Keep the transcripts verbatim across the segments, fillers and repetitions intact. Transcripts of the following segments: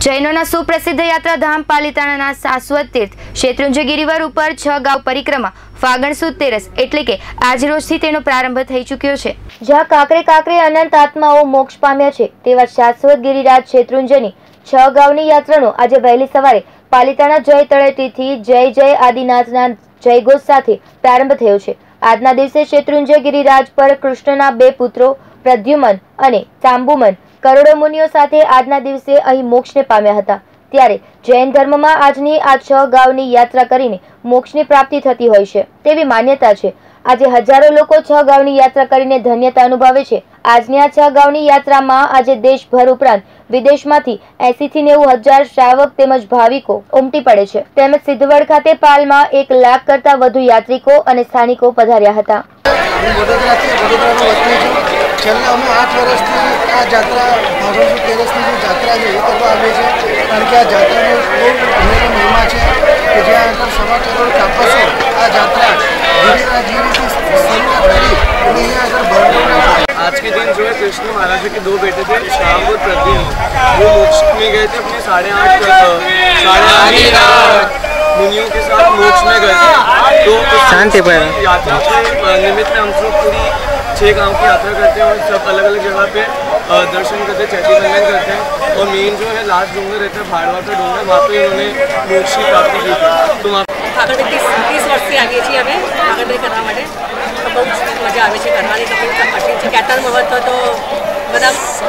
જૈનોના સુપ્રસિદ્ધ યાત્રાધામ પાલિતાણાના શાશ્વત તીર્થ શેત્રુંજય ગિરિવર ઉપર છ ગાંવ પરિક્રમા ફાગણ સુદ તેરસ એટલે કે આજરોજથી તેનો પ્રારંભ થઈ ચૂક્યો છે, જ્યાં કાંકરે કાંકરે અનંત આત્માઓ મોક્ષ પામ્યા છે તેવા શાશ્વત ગિરિરાજ શેત્રુંજયની છ ગાંવની યાત્રાનો આજે વહેલી સવારે પાલિતાણા જય તળેટીથી જય જય આદિનાથના જયઘોષ સાથે પ્રારંભ થયો છે। આજના દિવસે શેત્રુંજય ગિરિરાજ પર કૃષ્ણના બે પુત્રો પ્રદ્યુમન અને સાંબુમન કરોડો મુનિઓ સાથે આજના દિવસે અહીં મોક્ષને પામ્યા હતા। ત્યારે જૈન ધર્મમાં આજની આ છ ગાંવની યાત્રા કરીને મોક્ષની પ્રાપ્તિ થતી હોય છે તેવી માન્યતા છે। આજે હજારો લોકો છ ગાંવની યાત્રા કરીને ધન્યતા અનુભવે છે। આજની આ છ ગાંવની યાત્રામાં આજે દેશભર ઉપરાંત વિદેશમાંથી એસી થી નેવું હજાર શ્રાવક તેમજ ભાવિકો ઉમટી પડે છે। તેમજ સિદ્ધવડ ખાતે પાલમાં એક લાખ કરતા વધુ યાત્રિકો અને સ્થાનિકો પધાર્યા હતા। છેલ્લા અમે આઠ વર્ષથી આ જાત્રા ફાગણ સુદ તેરસની જે જાત્રા છે એ કરવા આવીએ છીએ, કારણ કે આ જાત્રાનો બહુ ઘણો મહિમા છે કે જ્યાં આગળ સવા કરોડ તાપસો આ જાત્રા गिरिराजगिरी से शुरुआत करी और यहाँ अगर बढ़ आज के दिन जो है कृष्ण महाराज के दो बेटे थे श्याम और प्रद्युम्न, वो मोक्ष में गए थे अपने साढ़े आठ साढ़े आठ मुनियों के साथ मोक्ष में गए थे। तो शांति पर यात्रा के निमित्त में हम लोग पूरी छः गांव की यात्रा करते हैं और सब अलग अलग जगह पे दर्शन करते हैं, चैती बंधन करते हैं। और मेन जो है लास्ट डूंगर रहता है भाड़वा का डूंगर, वहाँ पे उन्होंने मोक्ष की प्राप्ति की थी। तो वहाँ આગળ ત્રીસ ત્રીસ વર્ષથી આવીએ છીએ અમે આગળ કરવા માટે, બહુ મજા આવે છે કરવાની, તો કંઈ કઠિન છે। કેટલાનું મહત્વ તો બધા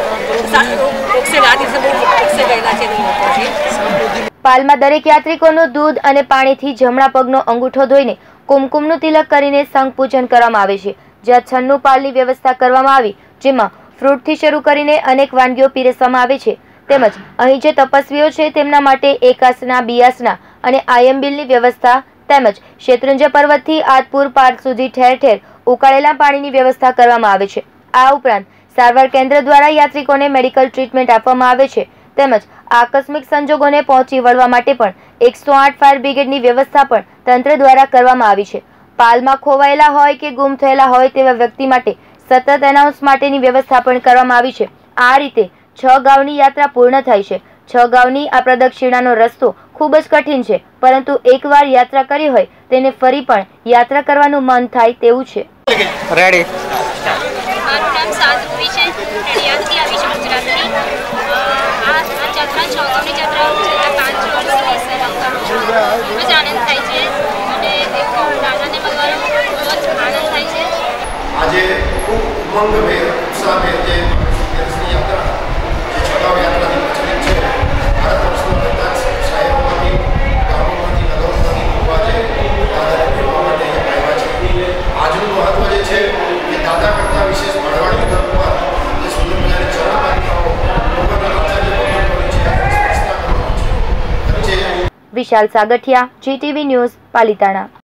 મોક્ષે આ દિવસે બહુ મોક્ષે ગયેલા છે લોકો છે। પાલમાં દરેક યાત્રિકોનું દૂધ અને પાણીથી જમણા પગનો અંગૂઠો ધોઈને કુમકુમનું તિલક કરીને સંઘ પૂજન કરવામાં આવે છે, જ્યાં છન્નું પાલની વ્યવસ્થા કરવામાં આવી, જેમાં ફ્રૂટથી શરૂ કરીને અનેક વાનગીઓ પીરસવામાં આવે છે। તેમજ અહીં જે તપસ્વીઓ છે તેમના માટે એકાસના, બિયાસના અને આયંબિલની વ્યવસ્થા તેમજ શેત્રુંજય પર્વતથી આદપુર પાર્ક સુધી ઠેર ઠેર ઉકાળેલા પાણીની વ્યવસ્થા કરવામાં આવે છે। આ ઉપરાંત સારવાર કેન્દ્ર દ્વારા યાત્રિકોને મેડિકલ ટ્રીટમેન્ટ આપવામાં આવે છે, તેમજ આકસ્મિક સંજોગોને પહોંચી વળવા માટે પણ એકસો આઠ ફાયર બ્રિગેડની વ્યવસ્થા પણ તંત્ર દ્વારા કરવામાં આવી છે। પાલમાં ખોવાયેલા હોય કે ગુમ થયેલા હોય તેવા વ્યક્તિ માટે સતત એનાઉન્સ માટેની વ્યવસ્થા પણ કરવામાં આવી છે। આ રીતે છ ગાંવની યાત્રા પૂર્ણ થાય છે। છ ગાંવની આ પ્રદક્ષિણાનો રસ્તો ખૂબ જ કઠિન છે, પરંતુ એકવાર યાત્રા કરી હોય તેને ફરી પણ યાત્રા કરવાનું મન થાય તેવું છે। રેડી મારું નામ સાધુવી છે, નડિયાદથી આવી છું ગુજરાતની। આ જાત્રા છ ગાંવની જાત્રા છેલ્લા પાંચ વર્ષથી સેવા કરું છું, ખૂબ જ આનંદ થાય છે અને એક દાદાને મળવાનો બહુ જ આનંદ થાય છે। આજે ખૂબ ઉમંગભેર ઉત્સાહભેર જે તેરસની યાત્રા જે છગાવ યાત્રાથી પ્રચલિત છે, ભારત વર્ષના બધા શહેરોમાંથી, ગામોમાંથી, નગરોમાંથી લોકો આજે દાદાને જોવા માટે અહીંયા આવ્યા છે। આજનું મહત્વ જે છે કે દાદા કરતાં વિશેષ ભરવાડી ધર્મમાં જે સુંદર મજાની ચરણ પાલિકાઓ લોકોના આચાર્ય ભગવાનોની છે સ્પર્શતા કરવાની છે। Vishal Sagathiya, GTV news, Palitana.